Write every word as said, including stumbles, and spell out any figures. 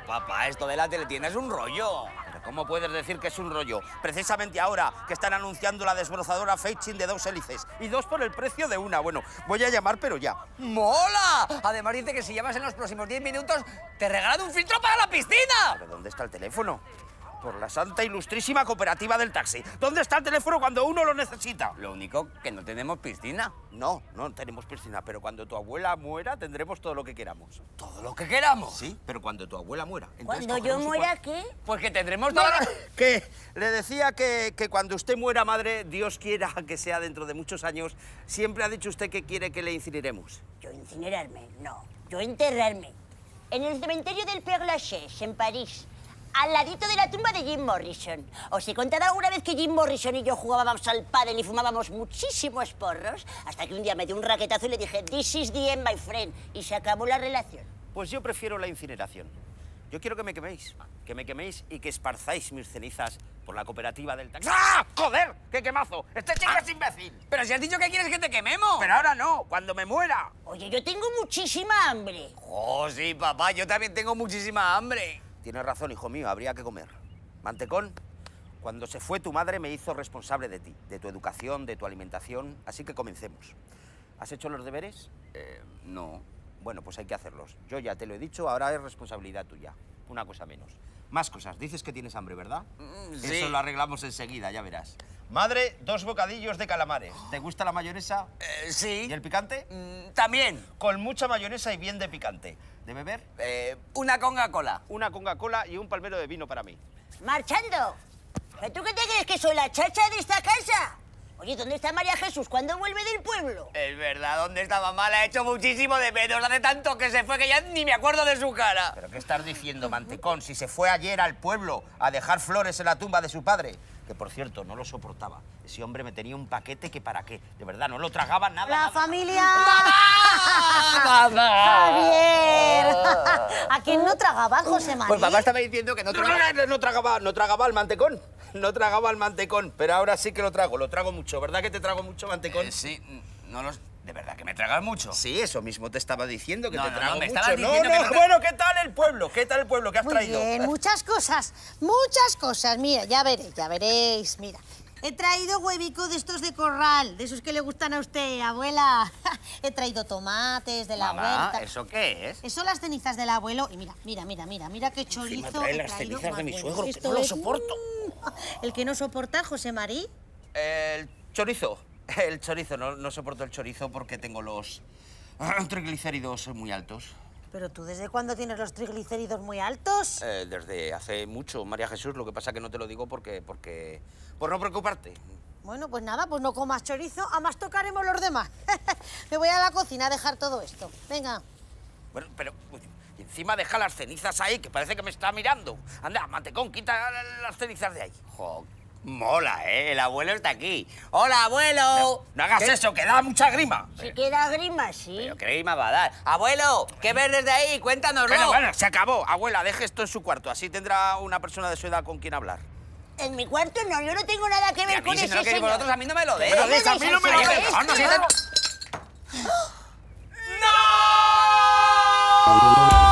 papá, esto de la teletienda es un rollo. ¿Pero cómo puedes decir que es un rollo? Precisamente ahora que están anunciando la desbrozadora Feitsin de dos hélices y dos por el precio de una. Bueno, voy a llamar, pero ya. ¡Mola! Además dice que si llamas en los próximos diez minutos te regalan un filtro para la piscina. ¿Pero dónde está el teléfono? Por la santa ilustrísima cooperativa del taxi. ¿Dónde está el teléfono cuando uno lo necesita? Lo único que no tenemos piscina. No, no tenemos piscina, pero cuando tu abuela muera tendremos todo lo que queramos. ¿Todo lo que queramos? Sí, pero cuando tu abuela muera. Cuando yo muera, ¿qué? Pues que tendremos todo lo... Que le decía que, que cuando usted muera, madre, Dios quiera que sea dentro de muchos años, siempre ha dicho usted que quiere que le incineremos. Yo incinerarme, no. Yo enterrarme. En el cementerio del Père Lachaise, en París. Al ladito de la tumba de Jim Morrison. ¿Os he contado alguna vez que Jim Morrison y yo jugábamos al pádel y fumábamos muchísimos porros? Hasta que un día me dio un raquetazo y le dije, "This is the end, my friend", y se acabó la relación. Pues yo prefiero la incineración. Yo quiero que me queméis, que me queméis y que esparzáis mis cenizas por la cooperativa del taxi. ¡Ah! ¡Joder! ¡Qué quemazo! ¡Este chico Ah, es imbécil! Pero si has dicho que quieres que te quememos. Pero ahora no, cuando me muera. Oye, yo tengo muchísima hambre. Oh, sí, papá, yo también tengo muchísima hambre. Tienes razón, hijo mío, habría que comer. Mantecón, cuando se fue tu madre me hizo responsable de ti, de tu educación, de tu alimentación, así que comencemos. ¿Has hecho los deberes? Eh, no. Bueno, pues hay que hacerlos. Yo ya te lo he dicho, ahora es responsabilidad tuya. Una cosa menos. Más cosas. Dices que tienes hambre, ¿verdad? Mm, sí. Eso lo arreglamos enseguida, ya verás. Madre, dos bocadillos de calamares. ¿Te gusta la mayonesa? Eh, sí. ¿Y el picante? Mm, también. Con mucha mayonesa y bien de picante. ¿De beber? Eh, una Coca-Cola. Una Coca-Cola y un palmero de vino para mí. Marchando. ¿Pero tú qué te crees, que soy la chacha de esta casa? Oye, ¿dónde está María Jesús? ¿Cuándo vuelve del pueblo? Es verdad, ¿dónde está mamá? La he hecho muchísimo de menos. Hace tanto que se fue que ya ni me acuerdo de su cara. ¿Pero qué estás diciendo, Mantecón? Si se fue ayer al pueblo a dejar flores en la tumba de su padre. Que, por cierto, no lo soportaba. Ese hombre me tenía un paquete que para qué. De verdad, no lo tragaba nada. La nada. familia... ¡Mamá! ¡Javier! ¿A quién no tragaba, José María? Pues papá estaba diciendo que no No, tragaba. no, no, no tragaba, no tragaba el mantecón. No tragaba el mantecón, pero ahora sí que lo trago. Lo trago mucho. ¿Verdad que te trago mucho mantecón? Eh, sí, no los... ¿De verdad que me tragas mucho? Sí, eso mismo te estaba diciendo, que No, te no, trago no, me mucho. estabas No, diciendo no, que no- bueno, ¿qué tal el pueblo? ¿Qué tal el pueblo? ¿Qué has Muy traído? bien, muchas cosas, muchas cosas. Mira, ya veréis, ya veréis, mira. He traído huevico de estos de corral, de esos que le gustan a usted, abuela. He traído tomates de la Mamá, huerta. ¿eso qué es? Eso las cenizas del abuelo. Y mira, mira, mira, mira, mira qué chorizo. trae he las traído. cenizas de mi Bueno, suegro, que esto no lo es- soporto. El que no soporta, José María. El chorizo. El chorizo. No, no soporto el chorizo porque tengo los triglicéridos muy altos. Pero tú, ¿desde cuándo tienes los triglicéridos muy altos? Eh, desde hace mucho, María Jesús. Lo que pasa que no te lo digo porque... porque por no preocuparte. Bueno, pues nada, pues no comas chorizo, a más tocaremos los demás. Me voy a la cocina a dejar todo esto. Venga. Bueno, pero... uy, y encima deja las cenizas ahí, que parece que me está mirando. Anda, Mantecón, quita las cenizas de ahí. Jo, mola, ¿eh? El abuelo está aquí. ¡Hola, abuelo! No, no hagas ¿Qué- eso, que da mucha grima. Si queda grima, sí. ¿Pero qué grima va a dar? ¡Abuelo! ¿Qué ves desde ahí? Cuéntanoslo. Bueno, bueno, se acabó. Abuela, deje esto en su cuarto. Así tendrá una persona de su edad con quien hablar. En mi cuarto no, yo no tengo nada que Y ver a mí, con si ese no lo queréis señor. vosotros, a mí no me lo deis. me lo des, a mí no me lo Oye, des. mejor no Este sientas- no. ¡No!